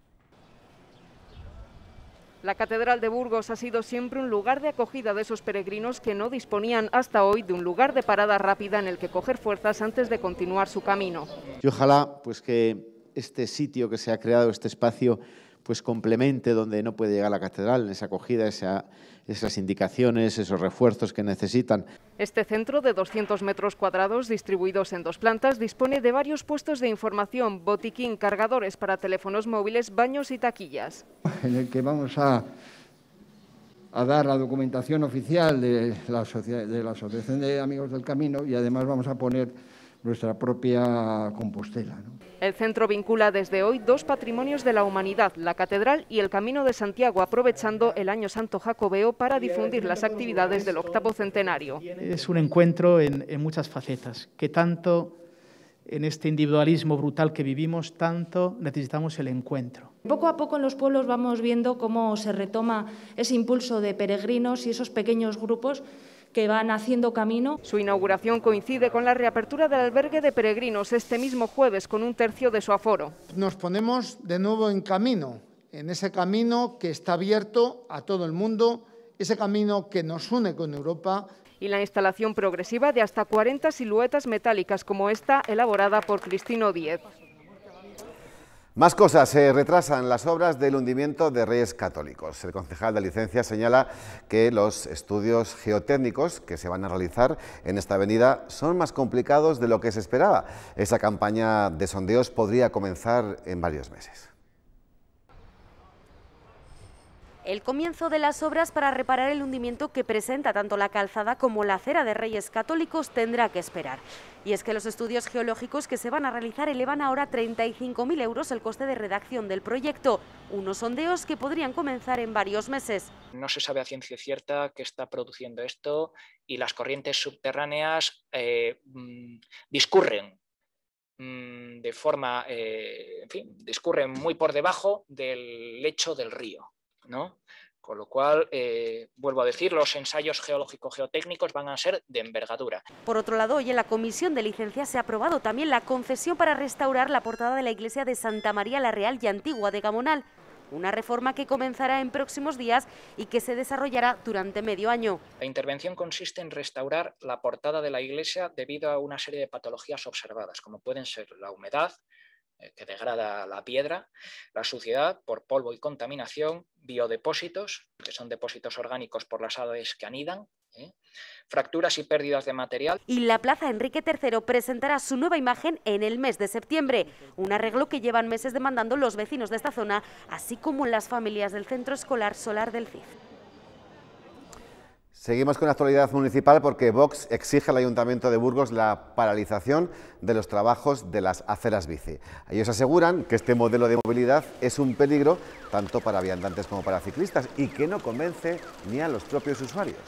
La Catedral de Burgos ha sido siempre un lugar de acogida de esos peregrinos que no disponían hasta hoy de un lugar de parada rápida en el que coger fuerzas antes de continuar su camino. Y ojalá pues, que este sitio que se ha creado, este espacio, pues complemente donde no puede llegar la catedral, esa acogida, esa, esas indicaciones, esos refuerzos que necesitan. Este centro de doscientos metros cuadrados distribuidos en dos plantas dispone de varios puestos de información, botiquín, cargadores para teléfonos móviles, baños y taquillas. En el que vamos a, a dar la documentación oficial de la, de la Asociación de Amigos del Camino y además vamos a poner nuestra propia Compostela, ¿no? El centro vincula desde hoy dos patrimonios de la humanidad, la Catedral y el Camino de Santiago, aprovechando el Año Santo Jacobeo para difundir las actividades del octavo centenario. Es un encuentro en, en muchas facetas, que tanto en este individualismo brutal que vivimos, tanto necesitamos el encuentro. Poco a poco en los pueblos vamos viendo cómo se retoma ese impulso de peregrinos y esos pequeños grupos que van haciendo camino. Su inauguración coincide con la reapertura del albergue de peregrinos este mismo jueves con un tercio de su aforo. Nos ponemos de nuevo en camino, en ese camino que está abierto a todo el mundo, ese camino que nos une con Europa. Y la instalación progresiva de hasta cuarenta siluetas metálicas como esta, elaborada por Cristino Díez. Más cosas, se retrasan las obras del hundimiento de Reyes Católicos. El concejal de licencia señala que los estudios geotécnicos que se van a realizar en esta avenida son más complicados de lo que se esperaba. Esa campaña de sondeos podría comenzar en varios meses. El comienzo de las obras para reparar el hundimiento que presenta tanto la calzada como la acera de Reyes Católicos tendrá que esperar. Y es que los estudios geológicos que se van a realizar elevan ahora a treinta y cinco mil euros el coste de redacción del proyecto, unos sondeos que podrían comenzar en varios meses. No se sabe a ciencia cierta qué está produciendo esto y las corrientes subterráneas eh, mmm, discurren mmm, de forma, eh, en fin, discurren muy por debajo del lecho del río, ¿no? Con lo cual, eh, vuelvo a decir, los ensayos geológico-geotécnicos van a ser de envergadura. Por otro lado, hoy en la Comisión de Licencia se ha aprobado también la concesión para restaurar la portada de la iglesia de Santa María la Real y Antigua de Gamonal, una reforma que comenzará en próximos días y que se desarrollará durante medio año. La intervención consiste en restaurar la portada de la iglesia debido a una serie de patologías observadas, como pueden ser la humedad, que degrada la piedra, la suciedad por polvo y contaminación, biodepósitos, que son depósitos orgánicos por las aves que anidan, ¿eh? fracturas y pérdidas de material. Y la Plaza Enrique tercero presentará su nueva imagen en el mes de septiembre, un arreglo que llevan meses demandando los vecinos de esta zona, así como las familias del Centro Escolar Solar del C I F. Seguimos con la actualidad municipal porque Vox exige al Ayuntamiento de Burgos la paralización de los trabajos de las aceras bici. Ellos aseguran que este modelo de movilidad es un peligro tanto para viandantes como para ciclistas y que no convence ni a los propios usuarios.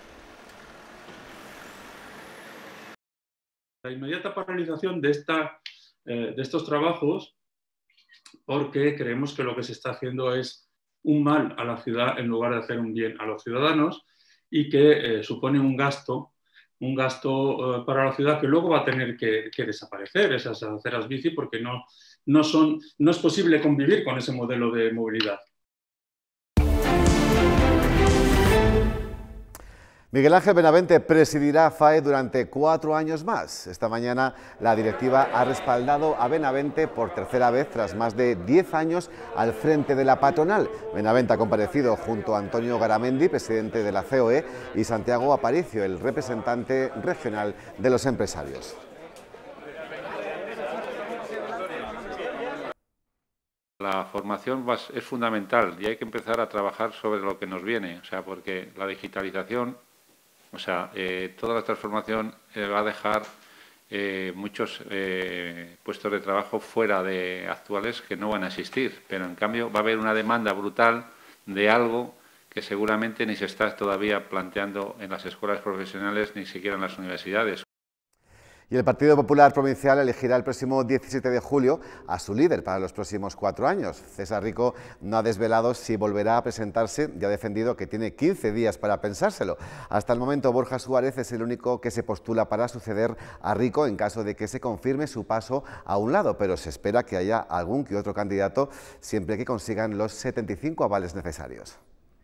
La inmediata paralización de, esta, eh, de estos trabajos, porque creemos que lo que se está haciendo es un mal a la ciudad en lugar de hacer un bien a los ciudadanos, y que eh, supone un gasto, un gasto eh, para la ciudad que luego va a tener que, que desaparecer, esas aceras bici, porque no, no, son, no es posible convivir con ese modelo de movilidad. Miguel Ángel Benavente presidirá F A E durante cuatro años más. Esta mañana la directiva ha respaldado a Benavente por tercera vez tras más de diez años al frente de la patronal. Benavente ha comparecido junto a Antonio Garamendi, presidente de la C O E, y Santiago Aparicio, el representante regional de los empresarios. La formación es fundamental y hay que empezar a trabajar sobre lo que nos viene, o sea, porque la digitalización, o sea, eh, toda la transformación eh, va a dejar eh, muchos eh, puestos de trabajo fuera de actuales que no van a existir, pero en cambio va a haber una demanda brutal de algo que seguramente ni se está todavía planteando en las escuelas profesionales ni siquiera en las universidades. Y el Partido Popular Provincial elegirá el próximo diecisiete de julio a su líder para los próximos cuatro años. César Rico no ha desvelado si volverá a presentarse y ha defendido que tiene quince días para pensárselo. Hasta el momento Borja Suárez es el único que se postula para suceder a Rico en caso de que se confirme su paso a un lado, pero se espera que haya algún que otro candidato siempre que consigan los setenta y cinco avales necesarios.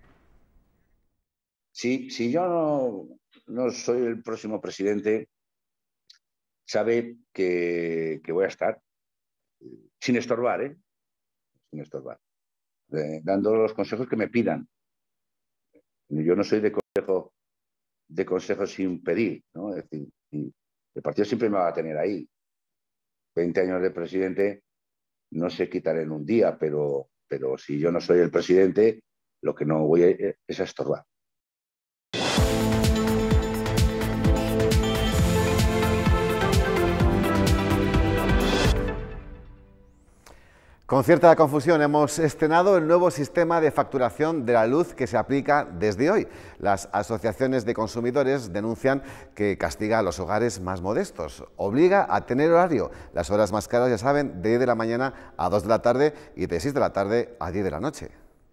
Si, si yo no, no soy el próximo presidente, sabe que, que voy a estar sin estorbar, ¿eh? sin estorbar, eh, dando los consejos que me pidan. Yo no soy de consejo, de consejo sin pedir, ¿no? Es decir, el partido siempre me va a tener ahí. veinte años de presidente no se quitará en un día, pero, pero si yo no soy el presidente, lo que no voy a, es a estorbar. Con cierta confusión hemos estrenado el nuevo sistema de facturación de la luz que se aplica desde hoy. Las asociaciones de consumidores denuncian que castiga a los hogares más modestos. Obliga a tener horario. Las horas más caras, ya saben, de diez de la mañana a dos de la tarde y de seis de la tarde a diez de la noche.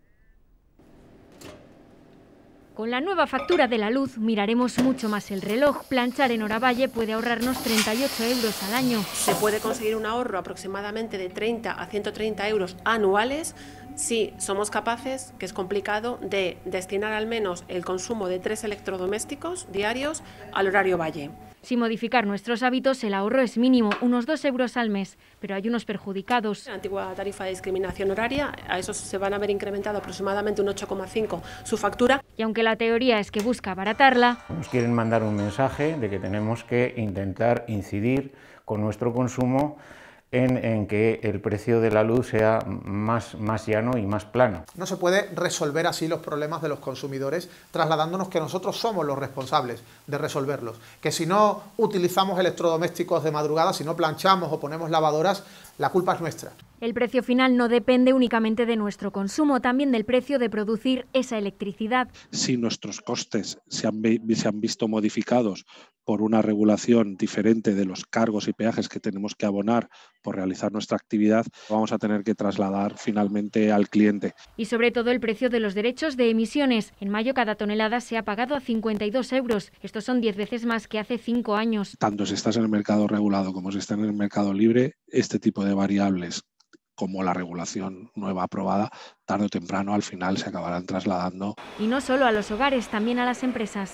Con la nueva factura de la luz miraremos mucho más el reloj. Planchar en Oravalle puede ahorrarnos treinta y ocho euros al año. Se puede conseguir un ahorro aproximadamente de treinta a ciento treinta euros anuales si somos capaces, que es complicado, de destinar al menos el consumo de tres electrodomésticos diarios al horario valle. Sin modificar nuestros hábitos, el ahorro es mínimo, unos dos euros al mes, pero hay unos perjudicados. La antigua tarifa de discriminación horaria, a esos se van a ver incrementado aproximadamente un ocho coma cinco su factura. Y aunque la teoría es que busca abaratarla, nos quieren mandar un mensaje de que tenemos que intentar incidir con nuestro consumo En, en que el precio de la luz sea más, más llano y más plano. No se puede resolver así los problemas de los consumidores trasladándonos que nosotros somos los responsables de resolverlos. Que si no utilizamos electrodomésticos de madrugada, si no planchamos o ponemos lavadoras, la culpa es nuestra. El precio final no depende únicamente de nuestro consumo, también del precio de producir esa electricidad. Si nuestros costes se han, se han visto modificados por una regulación diferente de los cargos y peajes que tenemos que abonar por realizar nuestra actividad, vamos a tener que trasladar finalmente al cliente. Y sobre todo el precio de los derechos de emisiones. En mayo cada tonelada se ha pagado a cincuenta y dos euros. Estos son diez veces más que hace cinco años. Tanto si estás en el mercado regulado como si estás en el mercado libre, este tipo de variables, como la regulación nueva aprobada, tarde o temprano al final se acabarán trasladando. Y no solo a los hogares, también a las empresas.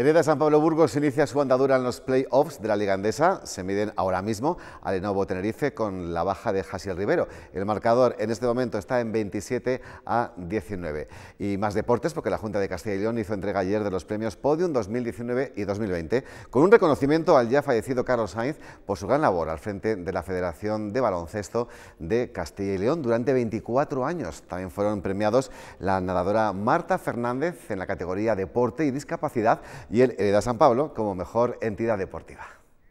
Hereda San Pablo Burgos inicia su andadura en los play-offs de la Liga Endesa. Se miden ahora mismo al Lenovo Tenerife con la baja de Jasiel Rivero. El marcador en este momento está en veintisiete a diecinueve. Y más deportes, porque la Junta de Castilla y León hizo entrega ayer de los premios Podium dos mil diecinueve y dos mil veinte, con un reconocimiento al ya fallecido Carlos Sainz por su gran labor al frente de la Federación de Baloncesto de Castilla y León durante veinticuatro años. También fueron premiados la nadadora Marta Fernández en la categoría Deporte y Discapacidad y el Hereda San Pablo como mejor entidad deportiva.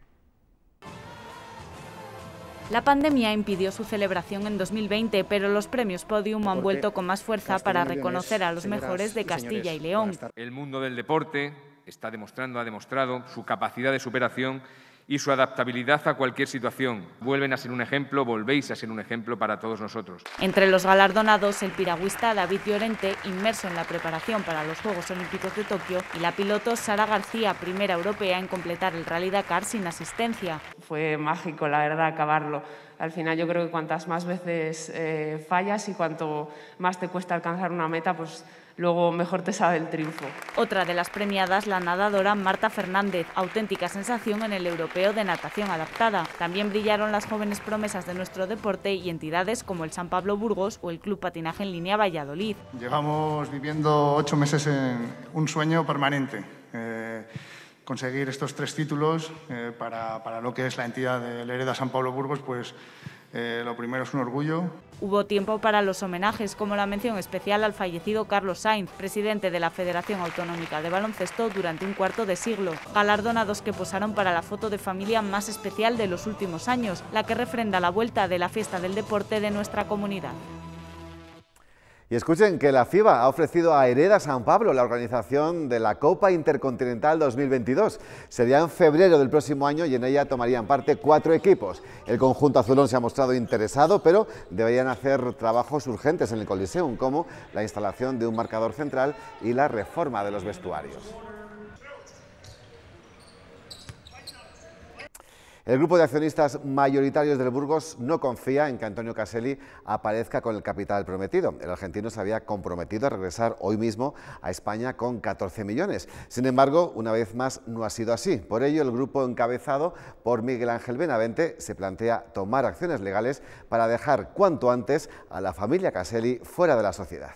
La pandemia impidió su celebración en dos mil veinte, pero los premios Podium han vuelto con más fuerza para reconocer a los mejores de Castilla y León. El mundo del deporte está demostrando, ha demostrado su capacidad de superación y su adaptabilidad a cualquier situación. Vuelven a ser un ejemplo, volvéis a ser un ejemplo para todos nosotros. Entre los galardonados, el piragüista David Llorente, inmerso en la preparación para los Juegos Olímpicos de Tokio, y la piloto Sara García, primera europea en completar el Rally Dakar sin asistencia. Fue mágico, la verdad, acabarlo. Al final yo creo que cuantas más veces eh, fallas y cuanto más te cuesta alcanzar una meta, pues luego mejor te sabe el triunfo. Otra de las premiadas, la nadadora Marta Fernández, auténtica sensación en el Europeo de Natación Adaptada. También brillaron las jóvenes promesas de nuestro deporte y entidades como el San Pablo Burgos o el Club Patinaje en Línea Valladolid. Llevamos viviendo ocho meses en un sueño permanente. Eh, conseguir estos tres títulos eh, para, para lo que es la entidad del Hereda San Pablo Burgos, pues eh, lo primero es un orgullo. Hubo tiempo para los homenajes, como la mención especial al fallecido Carlos Sainz, presidente de la Federación Autonómica de Baloncesto durante un cuarto de siglo. Galardonados que posaron para la foto de familia más especial de los últimos años, la que refrenda la vuelta de la fiesta del deporte de nuestra comunidad. Y escuchen que la FIBA ha ofrecido a Hereda San Pablo la organización de la Copa Intercontinental dos mil veintidós. Sería en febrero del próximo año y en ella tomarían parte cuatro equipos. El conjunto azulón se ha mostrado interesado, pero deberían hacer trabajos urgentes en el Coliseum, como la instalación de un marcador central y la reforma de los vestuarios. El grupo de accionistas mayoritarios del Burgos no confía en que Antonio Caselli aparezca con el capital prometido. El argentino se había comprometido a regresar hoy mismo a España con catorce millones. Sin embargo, una vez más no ha sido así. Por ello, el grupo encabezado por Miguel Ángel Benavente se plantea tomar acciones legales para dejar cuanto antes a la familia Caselli fuera de la sociedad.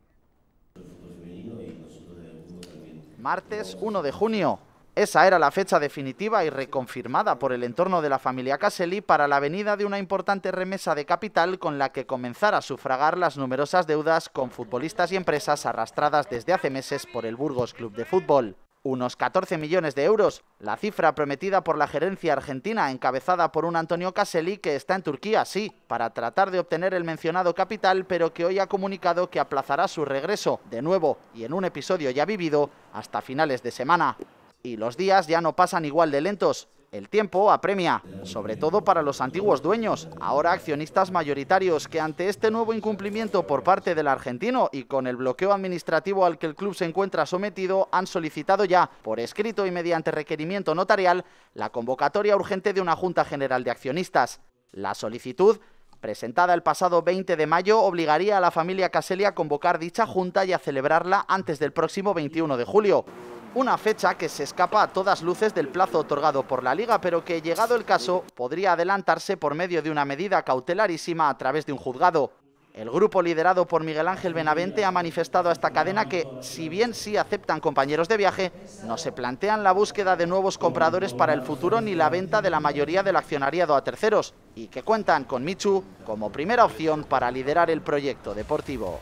Martes uno de junio. Esa era la fecha definitiva y reconfirmada por el entorno de la familia Caselli para la venida de una importante remesa de capital con la que comenzar a sufragar las numerosas deudas con futbolistas y empresas arrastradas desde hace meses por el Burgos Club de Fútbol. Unos catorce millones de euros, la cifra prometida por la gerencia argentina encabezada por un Antonio Caselli que está en Turquía, sí, para tratar de obtener el mencionado capital, pero que hoy ha comunicado que aplazará su regreso, de nuevo y en un episodio ya vivido, hasta finales de semana. Y los días ya no pasan igual de lentos. El tiempo apremia, sobre todo para los antiguos dueños, ahora accionistas mayoritarios, que ante este nuevo incumplimiento por parte del argentino y con el bloqueo administrativo al que el club se encuentra sometido, han solicitado ya, por escrito y mediante requerimiento notarial, la convocatoria urgente de una Junta General de Accionistas. La solicitud, presentada el pasado veinte de mayo, obligaría a la familia Caselli a convocar dicha junta y a celebrarla antes del próximo veintiuno de julio. Una fecha que se escapa a todas luces del plazo otorgado por la Liga, pero que, llegado el caso, podría adelantarse por medio de una medida cautelarísima a través de un juzgado. El grupo liderado por Miguel Ángel Benavente ha manifestado a esta cadena que, si bien sí aceptan compañeros de viaje, no se plantean la búsqueda de nuevos compradores para el futuro ni la venta de la mayoría del accionariado a terceros, y que cuentan con Michu como primera opción para liderar el proyecto deportivo.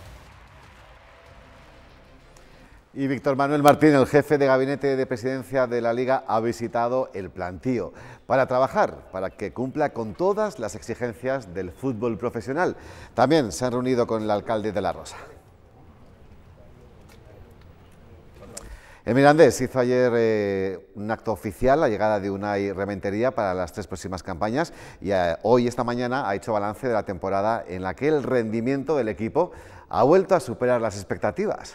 Y Víctor Manuel Martín, el jefe de gabinete de presidencia de la Liga, ha visitado el plantío para trabajar, para que cumpla con todas las exigencias del fútbol profesional. También se han reunido con el alcalde de La Rosa. El Mirandés hizo ayer eh, un acto oficial, la llegada de Unai Rementería para las tres próximas campañas, y eh, hoy, esta mañana, ha hecho balance de la temporada en la que el rendimiento del equipo ha vuelto a superar las expectativas.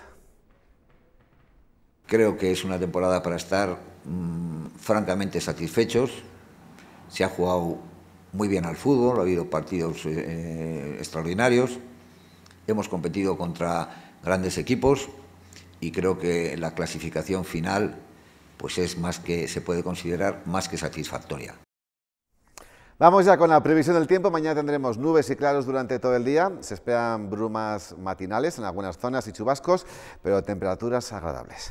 Creo que es una temporada para estar mmm, francamente satisfechos. Se ha jugado muy bien al fútbol, ha habido partidos eh, extraordinarios. Hemos competido contra grandes equipos y creo que la clasificación final pues es más que, se puede considerar más que satisfactoria. Vamos ya con la previsión del tiempo. Mañana tendremos nubes y claros durante todo el día. Se esperan brumas matinales en algunas zonas y chubascos, pero temperaturas agradables.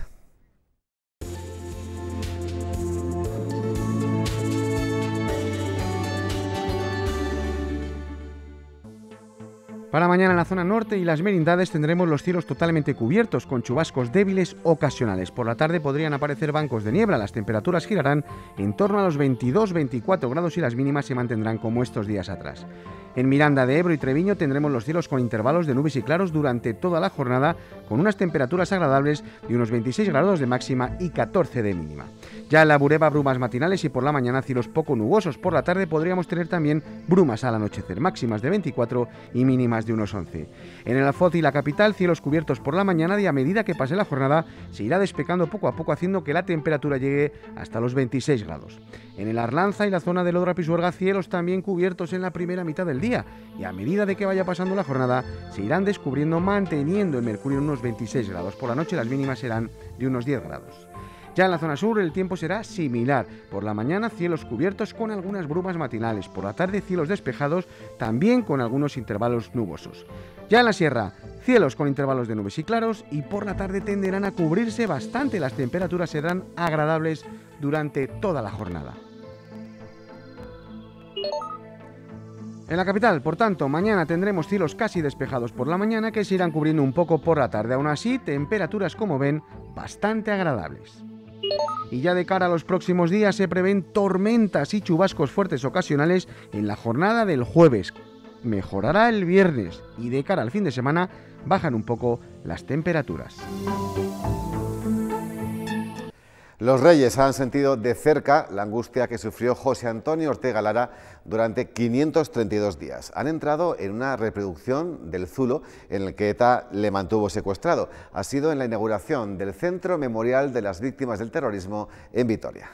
Para mañana en la zona norte y las merindades tendremos los cielos totalmente cubiertos con chubascos débiles ocasionales. Por la tarde podrían aparecer bancos de niebla, las temperaturas girarán en torno a los veintidós a veinticuatro grados y las mínimas se mantendrán como estos días atrás. En Miranda de Ebro y Treviño tendremos los cielos con intervalos de nubes y claros durante toda la jornada, con unas temperaturas agradables de unos veintiséis grados de máxima y catorce de mínima. Ya en la Bureba, brumas matinales y por la mañana cielos poco nubosos. Por la tarde podríamos tener también brumas al anochecer, máximas de veinticuatro y mínimas de unos once. En el Alfoz y la capital, cielos cubiertos por la mañana y a medida que pase la jornada se irá despejando poco a poco, haciendo que la temperatura llegue hasta los veintiséis grados. En el Arlanza y la zona del Odra Pisuerga, cielos también cubiertos en la primera mitad del día y a medida de que vaya pasando la jornada se irán descubriendo, manteniendo el mercurio en unos veintiséis grados. Por la noche las mínimas serán de unos diez grados. Ya en la zona sur el tiempo será similar. Por la mañana cielos cubiertos con algunas brumas matinales. Por la tarde cielos despejados, también con algunos intervalos nubosos. Ya en la sierra, cielos con intervalos de nubes y claros y por la tarde tenderán a cubrirse bastante. Las temperaturas serán agradables durante toda la jornada. En la capital, por tanto, mañana tendremos cielos casi despejados por la mañana que se irán cubriendo un poco por la tarde. Aún así, temperaturas, como ven, bastante agradables. Y ya de cara a los próximos días se prevén tormentas y chubascos fuertes ocasionales en la jornada del jueves. Mejorará el viernes y de cara al fin de semana bajan un poco las temperaturas. Los Reyes han sentido de cerca la angustia que sufrió José Antonio Ortega Lara durante quinientos treinta y dos días. Han entrado en una reproducción del zulo en el que ETA le mantuvo secuestrado. Ha sido en la inauguración del Centro Memorial de las Víctimas del Terrorismo en Vitoria.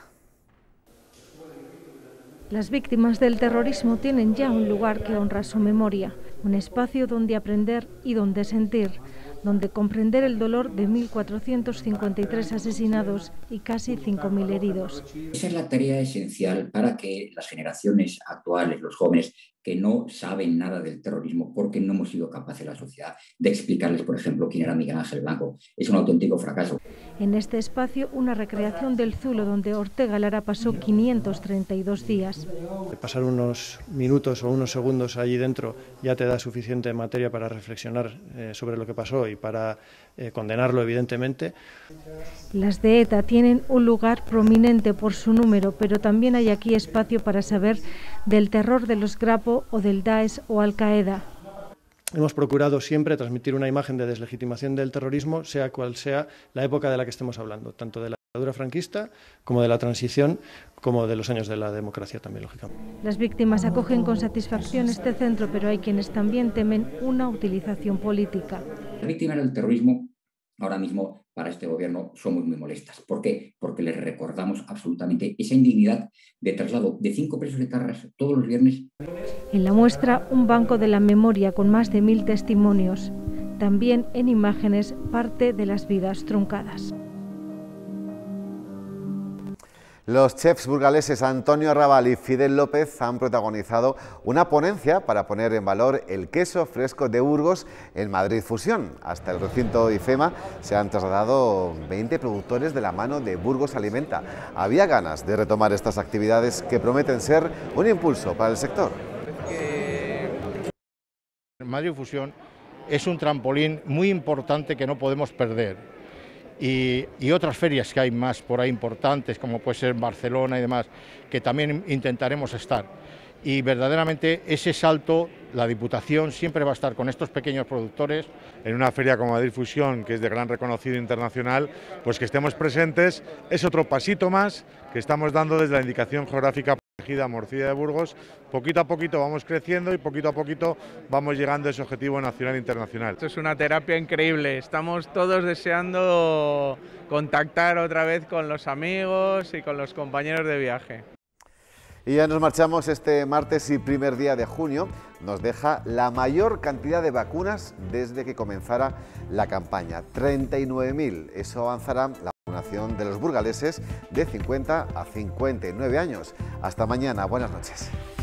Las víctimas del terrorismo tienen ya un lugar que honra su memoria, un espacio donde aprender y donde sentir, donde comprender el dolor de mil cuatrocientos cincuenta y tres asesinados y casi cinco mil heridos. Esa es la tarea esencial para que las generaciones actuales, los jóvenes que no saben nada del terrorismo porque no hemos sido capaces la sociedad de explicarles, por ejemplo, quién era Miguel Ángel Blanco. Es un auténtico fracaso. En este espacio, una recreación del zulo donde Ortega Lara pasó quinientos treinta y dos días. Pasar unos minutos o unos segundos allí dentro ya te da suficiente materia para reflexionar eh, sobre lo que pasó y para eh, condenarlo, evidentemente. Las de ETA tienen un lugar prominente por su número, pero también hay aquí espacio para saber del terror de los Grapo o del Daesh o Al-Qaeda. Hemos procurado siempre transmitir una imagen de deslegitimación del terrorismo, sea cual sea la época de la que estemos hablando, tanto de la dictadura franquista como de la transición, como de los años de la democracia también, lógicamente. Las víctimas acogen con satisfacción este centro, pero hay quienes también temen una utilización política. Las víctimas del terrorismo ahora mismo para este gobierno somos muy molestas. ¿Por qué? Porque les recordamos absolutamente esa indignidad de traslado de cinco presos de Tarras todos los viernes. En la muestra, un banco de la memoria con más de mil testimonios. También en imágenes parte de las vidas truncadas. Los chefs burgaleses Antonio Arrabal y Fidel López han protagonizado una ponencia para poner en valor el queso fresco de Burgos en Madrid Fusión. Hasta el recinto IFEMA se han trasladado veinte productores de la mano de Burgos Alimenta. Había ganas de retomar estas actividades que prometen ser un impulso para el sector. Madrid Fusión es un trampolín muy importante que no podemos perder. Y, y otras ferias que hay más por ahí importantes, como puede ser Barcelona y demás, que también intentaremos estar. Y verdaderamente ese salto, la Diputación siempre va a estar con estos pequeños productores. En una feria como Madrid Fusión, que es de gran reconocido internacional, pues que estemos presentes es otro pasito más que estamos dando desde la indicación geográfica protegida Morcilla de Burgos. Poquito a poquito vamos creciendo y poquito a poquito vamos llegando a ese objetivo nacional e internacional. Esto es una terapia increíble, estamos todos deseando contactar otra vez con los amigos y con los compañeros de viaje. Y ya nos marchamos. Este martes y primer día de junio nos deja la mayor cantidad de vacunas desde que comenzara la campaña, treinta y nueve mil. Eso avanzará la vacunación de los burgaleses de cincuenta a cincuenta y nueve años. Hasta mañana, buenas noches.